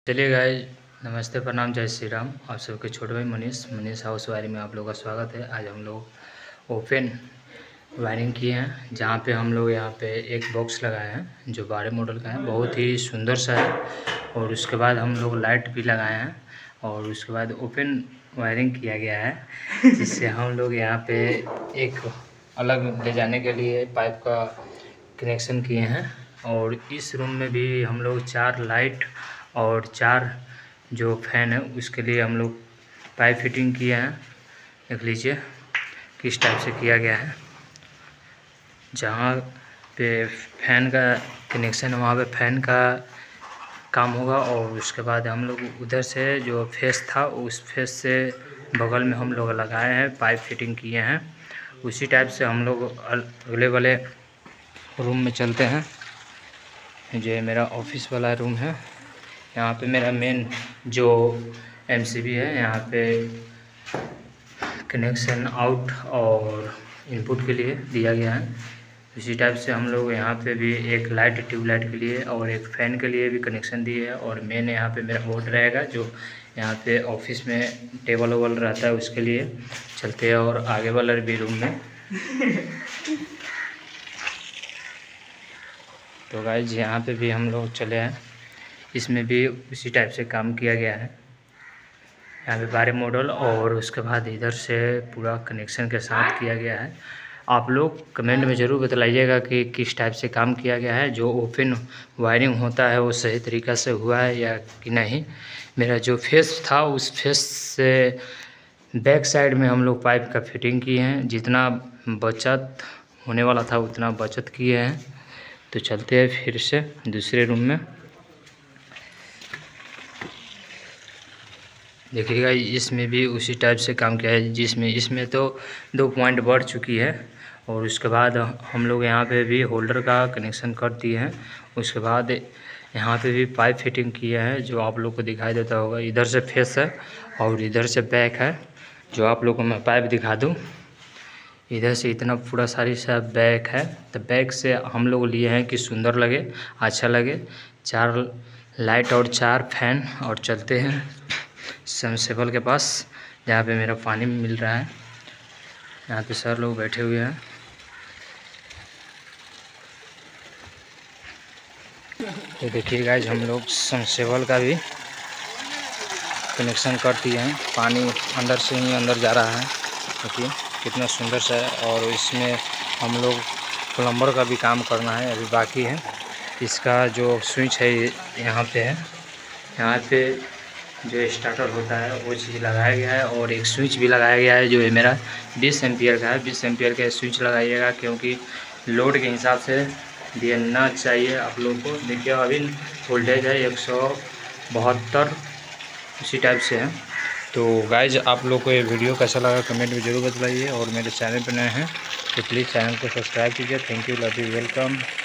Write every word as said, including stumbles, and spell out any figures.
चलिए गाइस, नमस्ते, प्रणाम, जय श्री राम। आप सबके छोटे भाई मनीष मनीष हाउस वायरिंग में आप लोगों का स्वागत है। आज हम लोग ओपन वायरिंग किए हैं, जहाँ पे हम लोग यहाँ पे एक बॉक्स लगाए हैं जो बारह मॉडल का है, बहुत ही सुंदर सा है। और उसके बाद हम लोग लाइट भी लगाए हैं और उसके बाद ओपन वायरिंग किया गया है, जिससे हम लोग यहाँ पे एक अलग ले जाने के लिए पाइप का कनेक्शन किए हैं। और इस रूम में भी हम लोग चार लाइट और चार जो फैन है उसके लिए हम लोग पाइप फिटिंग किए हैं। देख लीजिए किस टाइप से किया गया है। जहाँ पे फैन का कनेक्शन है वहाँ पे फैन का काम होगा और उसके बाद हम लोग उधर से जो फेस था उस फेस से बगल में हम लोग लगाए हैं, पाइप फिटिंग किए हैं। उसी टाइप से हम लोग अगले वाले रूम में चलते हैं। जो मेरा ऑफिस वाला रूम है, यहाँ पे मेरा मेन जो एमसीबी है, यहाँ पे कनेक्शन आउट और इनपुट के लिए दिया गया है। इसी टाइप से हम लोग यहाँ पे भी एक लाइट ट्यूबलाइट के लिए और एक फ़ैन के लिए भी कनेक्शन दिए है। और मेन यहाँ पे मेरा बोर्ड रहेगा जो यहाँ पे ऑफिस में टेबल वबल रहता है उसके लिए चलते हैं। और आगे वाला भी रूम में तो गाइस यहाँ पे भी हम लोग चले हैं, इसमें भी उसी टाइप से काम किया गया है। यहाँ पे बारह मॉडल और उसके बाद इधर से पूरा कनेक्शन के साथ किया गया है। आप लोग कमेंट में ज़रूर बतलाइएगा कि किस टाइप से काम किया गया है। जो ओपन वायरिंग होता है वो सही तरीक़ा से हुआ है या कि नहीं। मेरा जो फेस था उस फेस से बैक साइड में हम लोग पाइप का फिटिंग किए हैं। जितना बचत होने वाला था उतना बचत किए हैं। तो चलते हैं फिर से दूसरे रूम में। देखिएगा इसमें भी उसी टाइप से काम किया है, जिसमें इसमें तो दो पॉइंट बढ़ चुकी है। और उसके बाद हम लोग यहाँ पे भी होल्डर का कनेक्शन कर दिए हैं। उसके बाद यहाँ पे भी पाइप फिटिंग किया है जो आप लोग को दिखाई देता होगा। इधर से फेस है और इधर से बैक है। जो आप लोग को मैं पाइप दिखा दूँ, इधर से इतना पूरा सारी सा बैक है। तो बैक से हम लोग लिए हैं कि सुंदर लगे, अच्छा लगे। चार लाइट और चार फैन। और चलते हैं सबमर्सिबल के पास जहाँ पे मेरा पानी मिल रहा है। यहाँ पे सर लोग बैठे हुए हैं। तो देखिए गाइस, हम लोग सबमर्सिबल का भी कनेक्शन कर दिए हैं। पानी अंदर से ही अंदर जा रहा है, देखिए कितना सुंदर सा है। और इसमें हम लोग प्लम्बर का भी काम करना है, अभी बाकी है। इसका जो स्विच है यहाँ पे है, यहाँ पे जो स्टार्टर होता है वो चीज़ लगाया गया है। और एक स्विच भी लगाया गया है जो है मेरा बीस एम्पियर का है। बीस एम्पियर का स्विच लगाइएगा क्योंकि लोड के हिसाब से देना चाहिए आप लोग को। देखिए अभी वोल्टेज है एक सौ बहत्तर, उसी टाइप से है। तो गाइज आप लोग को ये वीडियो कैसा लगा कमेंट में ज़रूर बताइए। और मेरे चैनल पर नए हैं तो प्लीज़ चैनल को सब्सक्राइब कीजिए। Thank you, love you, welcome.